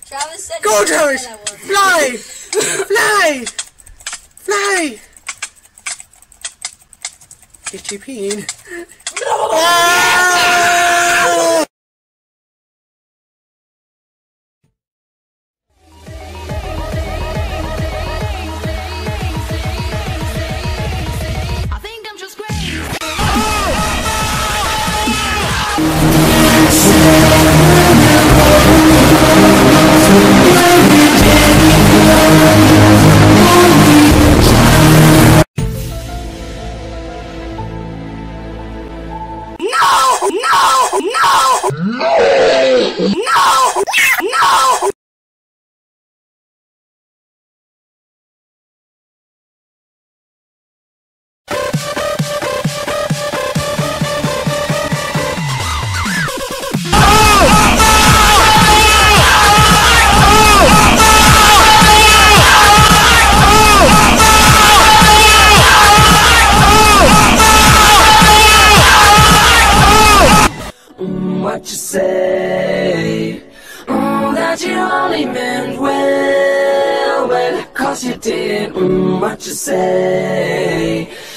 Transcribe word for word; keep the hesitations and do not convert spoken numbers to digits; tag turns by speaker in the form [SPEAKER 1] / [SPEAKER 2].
[SPEAKER 1] Travis said
[SPEAKER 2] Go, Travis! Fly! Fly! Fly! Itchy peen. Ah!
[SPEAKER 3] I think I'm just great.
[SPEAKER 4] What you say? Mm, that you only meant well, well, 'cause you did. Mm, what you say?